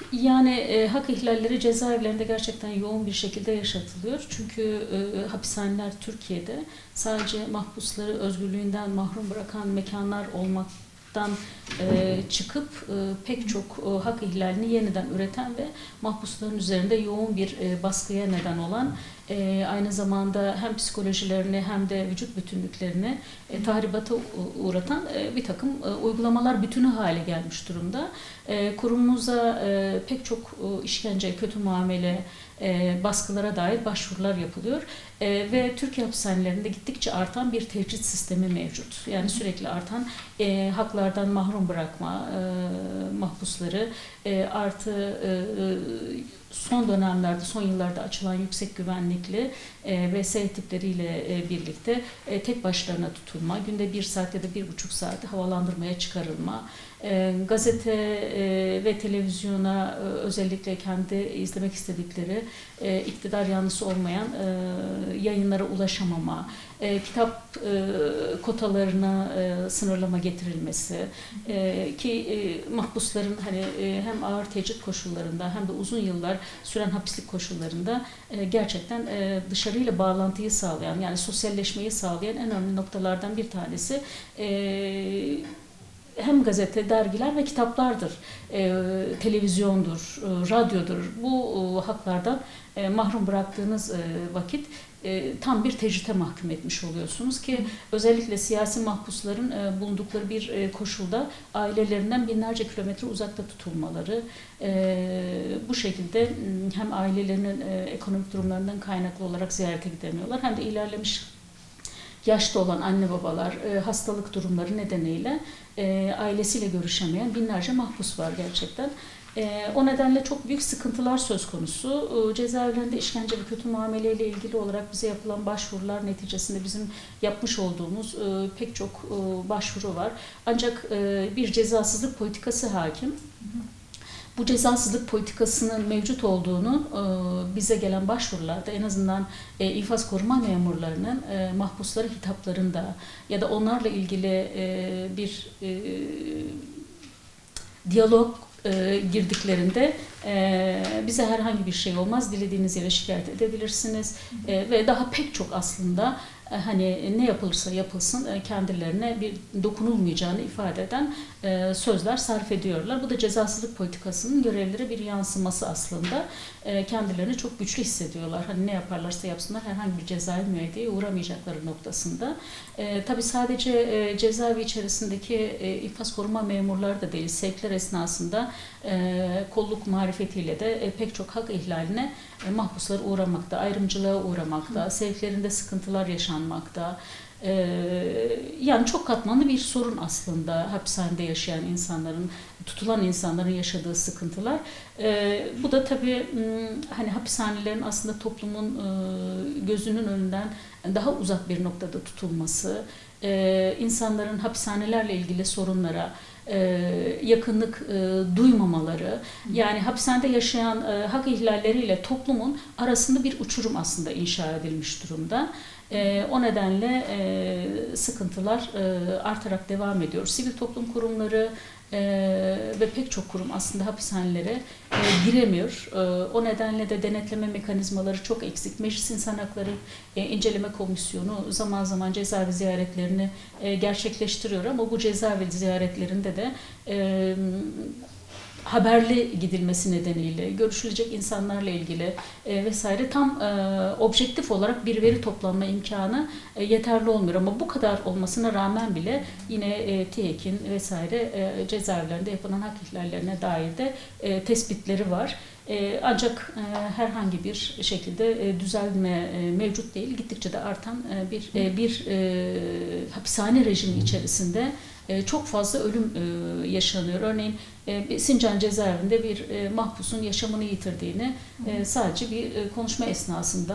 Yani hak ihlalleri cezaevlerinde gerçekten yoğun bir şekilde yaşatılıyor. Çünkü hapishaneler Türkiye'de sadece mahpusları özgürlüğünden mahrum bırakan mekanlar olmaktan çıkıp pek çok hak ihlalini yeniden üreten ve mahpusların üzerinde yoğun bir baskıya neden olan, aynı zamanda hem psikolojilerini hem de vücut bütünlüklerini tahribata uğratan bir takım uygulamalar bütünü hale gelmiş durumda. Kurumumuza pek çok işkence, kötü muamele, baskılara dair başvurular yapılıyor. Ve Türkiye hapishanelerinde gittikçe artan bir tecrit sistemi mevcut. Yani sürekli artan haklardan mahrum bırakma, mahpusları artı son dönemlerde, son yıllarda açılan yüksek güvenlikli ve S tipleriyle birlikte tek başlarına tutulma, günde 1 saat ya da 1,5 saat havalandırmaya çıkarılma, gazete ve televizyona özellikle kendi izlemek istedikleri iktidar yanlısı olmayan yayınlara ulaşamama, kitap kotalarına sınırlama getirilmesi ki mahpusların hani hem ağır tecrit koşullarında hem de uzun yıllar süren hapislik koşullarında gerçekten dışarıyla bağlantıyı sağlayan, yani sosyalleşmeyi sağlayan en önemli noktalardan bir tanesi hem gazete, dergiler ve kitaplardır, televizyondur, radyodur. Bu haklardan mahrum bıraktığınız vakit tam bir tecrite mahkum etmiş oluyorsunuz ki özellikle siyasi mahpusların bulundukları bir koşulda ailelerinden binlerce kilometre uzakta tutulmaları, bu şekilde hem ailelerinin ekonomik durumlarından kaynaklı olarak ziyarete gidemiyorlar hem de ilerlemiş yaşta olan anne babalar hastalık durumları nedeniyle ailesiyle görüşemeyen binlerce mahpus var gerçekten. O nedenle çok büyük sıkıntılar söz konusu. Cezaevlerinde işkence ve kötü muameleyle ilgili olarak bize yapılan başvurular neticesinde bizim yapmış olduğumuz pek çok başvuru var. Ancak bir cezasızlık politikası hakim. Bu cezasızlık politikasının mevcut olduğunu bize gelen başvurularda en azından infaz koruma memurlarının mahpuslara hitaplarında ya da onlarla ilgili bir diyalog girdiklerinde bize herhangi bir şey olmaz, dilediğiniz yere şikayet edebilirsiniz ve daha pek çok aslında hani ne yapılırsa yapılsın kendilerine bir dokunulmayacağını ifade eden sözler sarf ediyorlar. Bu da cezasızlık politikasının görevlere bir yansıması aslında. Kendilerini çok güçlü hissediyorlar. Hani ne yaparlarsa yapsınlar herhangi bir cezai müeyyideye uğramayacakları noktasında. Tabii sadece cezaevi içerisindeki infaz koruma memurları da değil, sevkler esnasında kolluk marifetiyle de pek çok hak ihlaline mahpuslar uğramakta, ayrımcılığa uğramakta, sevklerinde sıkıntılar yaşanmakta. Yani çok katmanlı bir sorun aslında hapishanede yaşayan insanların, tutulan insanların yaşadığı sıkıntılar. Bu da tabii hani hapishanelerin aslında toplumun gözünün önünden daha uzak bir noktada tutulması, insanların hapishanelerle ilgili sorunlara yakınlık duymamaları, yani hapishanede yaşayan hak ihlalleriyle toplumun arasında bir uçurum aslında inşa edilmiş durumda. O nedenle sıkıntılar artarak devam ediyor. Sivil toplum kurumları ve pek çok kurum aslında hapishanelere giremiyor. O nedenle de denetleme mekanizmaları çok eksik. Meclis İnsan Hakları İnceleme Komisyonu zaman zaman cezaevi ziyaretlerini gerçekleştiriyor ama bu cezaevi ziyaretlerinde de haberli gidilmesi nedeniyle görüşülecek insanlarla ilgili vesaire tam objektif olarak bir veri toplanma imkanı yeterli olmuyor. Ama bu kadar olmasına rağmen bile yine TİHEK'in vesaire cezaevlerinde yapılan hak ihlallerine dair de tespitleri var. Ancak herhangi bir şekilde düzelme mevcut değil. Gittikçe de artan bir hapishane rejimi içerisinde çok fazla ölüm yaşanıyor. Örneğin Sincan cezaevinde bir mahpusun yaşamını yitirdiğini sadece bir konuşma esnasında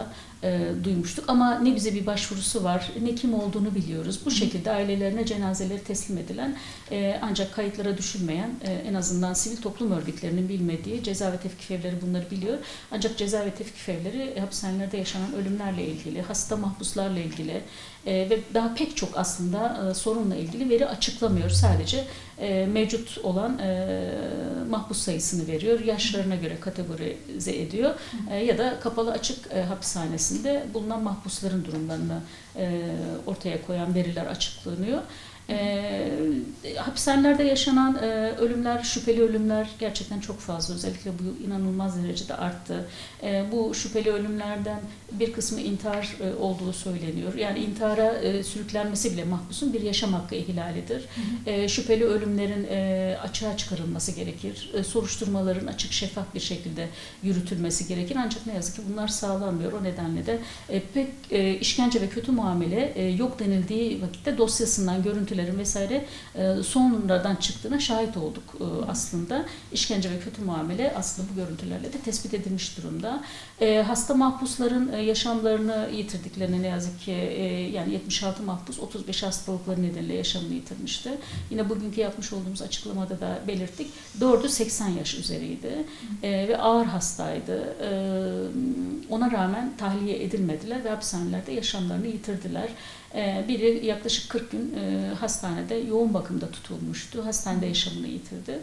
duymuştuk. Ama ne bize bir başvurusu var, ne kim olduğunu biliyoruz. Bu şekilde ailelerine cenazeleri teslim edilen, ancak kayıtlara düşülmeyen, en azından sivil toplum örgütlerinin bilmediği, ceza ve tevkif evleri bunları biliyor. Ancak ceza ve tevkif evleri hapishanelerde yaşanan ölümlerle ilgili, hasta mahpuslarla ilgili ve daha pek çok aslında sorunla ilgili veri açıklamıyor. Sadece mevcut olan mahpus sayısını veriyor, yaşlarına göre kategorize ediyor ya da kapalı açık hapishanesinde bulunan mahpusların durumlarını ortaya koyan veriler açıklanıyor. Hapishanelerde yaşanan ölümler, şüpheli ölümler gerçekten çok fazla. Özellikle bu inanılmaz derecede arttı. Bu şüpheli ölümlerden bir kısmı intihar olduğu söyleniyor. Yani intihara sürüklenmesi bile mahpusun bir yaşam hakkı ihlalidir. Şüpheli ölümlerin açığa çıkarılması gerekir. Soruşturmaların açık, şeffaf bir şekilde yürütülmesi gerekir. Ancak ne yazık ki bunlar sağlanmıyor. O nedenle de pek işkence ve kötü muamele yok denildiği vakitte dosyasından görüntülerin vesaire sonradan çıktığına şahit olduk aslında. İşkence ve kötü muamele aslında bu görüntülerle de tespit edilmiş durumda. Hasta mahpusların yaşamlarını yitirdiklerini ne yazık ki yani 76 mahpus 35 hastalıkları nedeniyle yaşamını yitirmişti. Yine bugünkü yapmış olduğumuz açıklamada da belirttik. 4'ü 80 yaş üzeriydi ve ağır hastaydı. Ona rağmen tahliye edilmediler ve hapishanelerde yaşamlarını yitirdiler. Biri yaklaşık 40 gün hastanede yoğun bakımda tutulmuştu. Hastanede yaşamını yitirdi.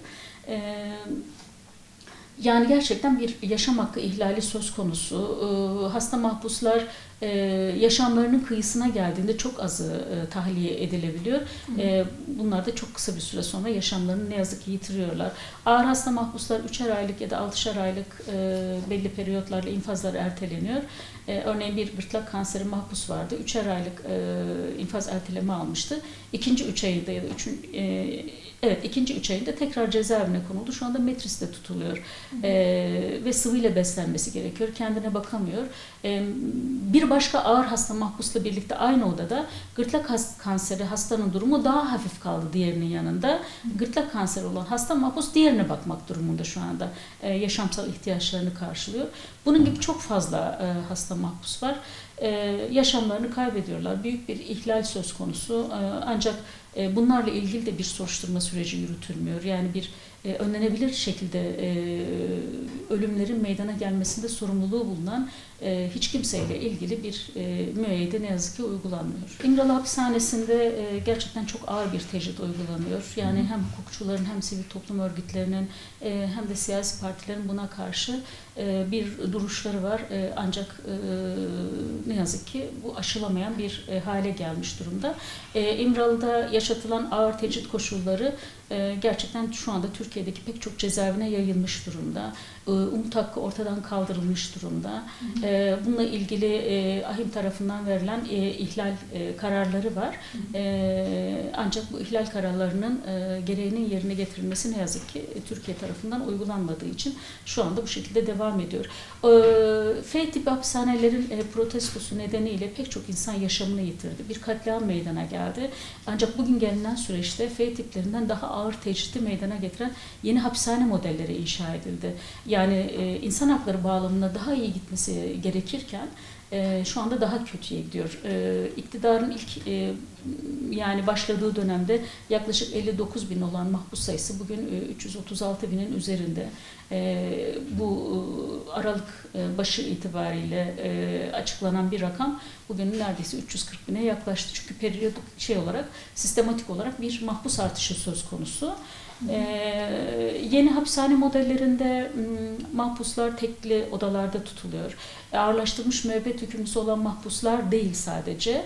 Yani gerçekten bir yaşam hakkı ihlali söz konusu. Hasta mahpuslar yaşamlarının kıyısına geldiğinde çok azı tahliye edilebiliyor. Bunlar da çok kısa bir süre sonra yaşamlarını ne yazık ki yitiriyorlar. Ağır hasta mahpuslar 3'er aylık ya da 6'şer aylık belli periyotlarla infazları erteleniyor. Örneğin bir gırtlak kanseri mahpus vardı. 3'er aylık infaz erteleme almıştı. İkinci 3 ayında ya da ikinci 3 ayında tekrar cezaevine konuldu. Şu anda Metris'te tutuluyor. Ve sıvıyla beslenmesi gerekiyor. Kendine bakamıyor. Bir başka ağır hasta mahpusla birlikte aynı odada gırtlak kanseri hastanın durumu daha hafif kaldı diğerinin yanında. Gırtlak kanseri olan hasta mahpus diğerine bakmak durumunda şu anda. Yaşamsal ihtiyaçlarını karşılıyor. Bunun gibi çok fazla hasta mahpus var. Yaşamlarını kaybediyorlar. Büyük bir ihlal söz konusu. Ancak bunlarla ilgili de bir soruşturma süreci yürütülmüyor. Yani bir önlenebilir şekilde ölümlerin meydana gelmesinde sorumluluğu bulunan hiç kimseyle ilgili bir müeyyide ne yazık ki uygulanmıyor. İmralı Hapishanesi'nde gerçekten çok ağır bir tecrit uygulanıyor. Yani hem hukukçuların hem sivil toplum örgütlerinin hem de siyasi partilerin buna karşı bir duruşları var. Ancak ne yazık ki bu aşılamayan bir hale gelmiş durumda. İmralı'da yaşatılan ağır tecrit koşulları gerçekten şu anda Türkiye'deki pek çok cezaevine yayılmış durumda. Umut hakkı ortadan kaldırılmış durumda. Bununla ilgili AHİM tarafından verilen ihlal kararları var. Ancak bu ihlal kararlarının gereğinin yerine getirilmesi ne yazık ki Türkiye tarafından uygulanmadığı için şu anda bu şekilde devam ediyor. F tipi hapishanelerin protestosu nedeniyle pek çok insan yaşamını yitirdi. Bir katliam meydana geldi. Ancak bugün gelinen süreçte F tiplerinden daha ağır tecridi meydana getiren yeni hapishane modelleri inşa edildi. Yani insan hakları bağlamında daha iyi gitmesi gerekirken şu anda daha kötüye gidiyor. İktidarın ilk yani başladığı dönemde yaklaşık 59 bin olan mahpus sayısı bugün 336 binin üzerinde. Bu Aralık başı itibariyle açıklanan bir rakam bugün neredeyse 340 bine yaklaştı. Çünkü periyodik olarak, sistematik olarak bir mahpus artışı söz konusu. Yeni hapishane modellerinde mahpuslar tekli odalarda tutuluyor. Ağırlaştırılmış müebbet hükümlüsü olan mahpuslar değil sadece.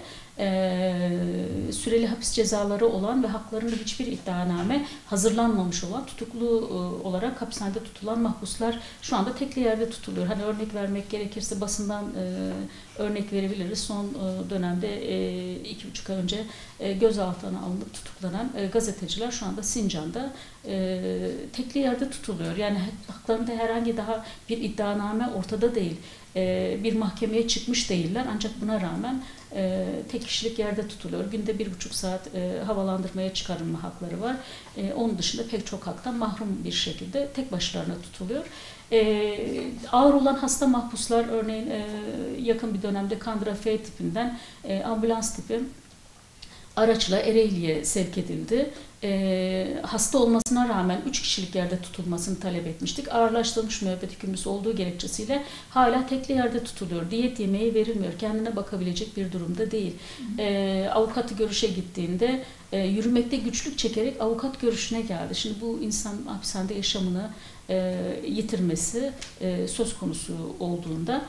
Süreli hapis cezaları olan ve haklarında hiçbir iddianame hazırlanmamış olan tutuklu olarak hapishanede tutulan mahpuslar şu anda tekli yerde tutuluyor. Hani örnek vermek gerekirse basından örnek verebiliriz. Son dönemde 2,5 ay önce gözaltına alınıp tutuklanan gazeteciler şu anda Sincan'da tekli yerde tutuluyor. Yani haklarında herhangi daha bir iddianame ortada değil. Bir mahkemeye çıkmış değiller ancak buna rağmen tek kişilik yerde tutuluyor. Günde 1,5 saat havalandırmaya çıkarılma hakları var. Onun dışında pek çok haktan mahrum bir şekilde tek başlarına tutuluyor. Ağır olan hasta mahpuslar örneğin yakın bir dönemde Kandıra F tipinden ambulans tipi araçla Ereğli'ye sevk edildi. Hasta olmasına rağmen 3 kişilik yerde tutulmasını talep etmiştik. Ağırlaştırılmış müebbet hükümlüsü olduğu gerekçesiyle hala tekli yerde tutuluyor. Diyet yemeği verilmiyor. Kendine bakabilecek bir durumda değil. Avukatı görüşe gittiğinde yürümekte güçlük çekerek avukat görüşüne geldi. Şimdi bu insan hapishanede yaşamını yitirmesi söz konusu olduğunda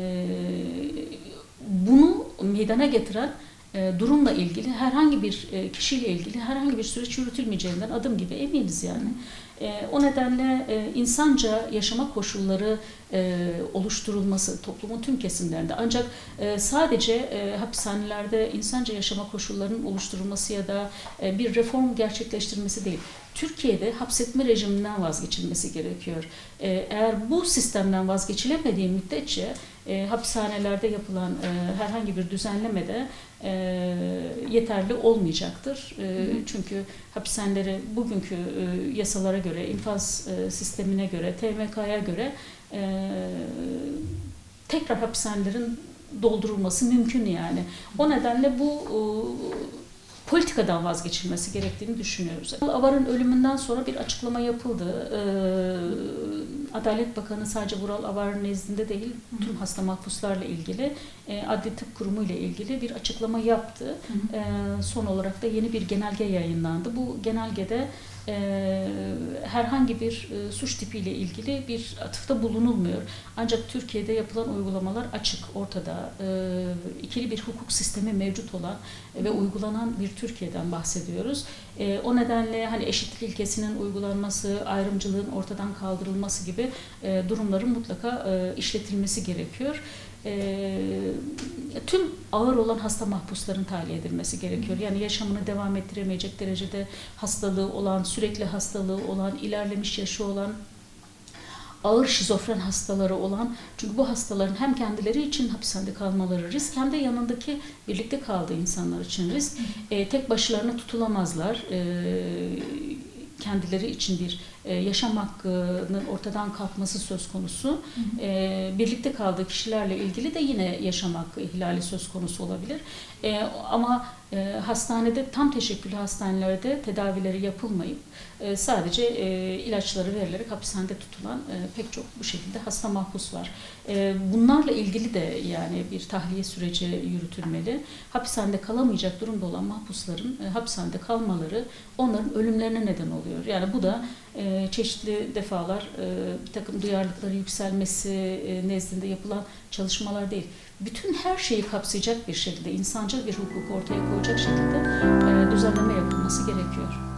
bunu meydana getiren durumla ilgili herhangi bir kişiyle ilgili herhangi bir süreç yürütülmeyeceğinden adım gibi eminiz yani. O nedenle insanca yaşama koşulları oluşturulması toplumun tüm kesimlerinde ancak sadece hapishanelerde insanca yaşama koşullarının oluşturulması ya da bir reform gerçekleştirilmesi değil. Türkiye'de hapsetme rejiminden vazgeçilmesi gerekiyor. Eğer bu sistemden vazgeçilemediği müddetçe hapishanelerde yapılan herhangi bir düzenleme de yeterli olmayacaktır. Çünkü hapishaneleri bugünkü yasalara göre, infaz sistemine göre, TMK'ya göre tekrar hapishanelerin doldurulması mümkün yani. O nedenle bu politikadan vazgeçilmesi gerektiğini düşünüyoruz. Avar'ın ölümünden sonra bir açıklama yapıldı. Adalet Bakanı sadece Vural Avar nezdinde değil, tüm hasta mahpuslarla ilgili, Adli Tıp Kurumu ile ilgili bir açıklama yaptı. Son olarak da yeni bir genelge yayınlandı. Bu genelgede herhangi bir suç tipiyle ilgili bir atıfta bulunulmuyor. Ancak Türkiye'de yapılan uygulamalar açık, ortada. İkili bir hukuk sistemi mevcut olan ve uygulanan bir Türkiye'den bahsediyoruz. O nedenle hani eşitlik ilkesinin uygulanması, ayrımcılığın ortadan kaldırılması gibi durumların mutlaka işletilmesi gerekiyor. Tüm ağır olan hasta mahpusların tahliye edilmesi gerekiyor. Yani yaşamını devam ettiremeyecek derecede hastalığı olan, sürekli hastalığı olan, ilerlemiş yaşı olan, ağır şizofren hastaları olan, çünkü bu hastaların hem kendileri için hapishanede kalmaları risk hem de yanındaki birlikte kaldığı insanlar için risk. Tek başlarına tutulamazlar. Kendileri için bir yaşam hakkının ortadan kalkması söz konusu. Birlikte kaldığı kişilerle ilgili de yine yaşam hakkı ihlali söz konusu olabilir. Ama hastanede, tam teşekküllü hastanelerde tedavileri yapılmayıp sadece ilaçları verilerek hapishanede tutulan pek çok bu şekilde hasta mahpus var. Bunlarla ilgili de yani bir tahliye süreci yürütülmeli. Hapishanede kalamayacak durumda olan mahpusların hapishanede kalmaları onların ölümlerine neden oluyor. Yani bu da çeşitli defalar bir takım duyarlılıkları yükselmesi nezdinde yapılan çalışmalar değil. Bütün her şeyi kapsayacak bir şekilde, insancıl bir hukuk ortaya koyacak şekilde düzenleme yapılması gerekiyor.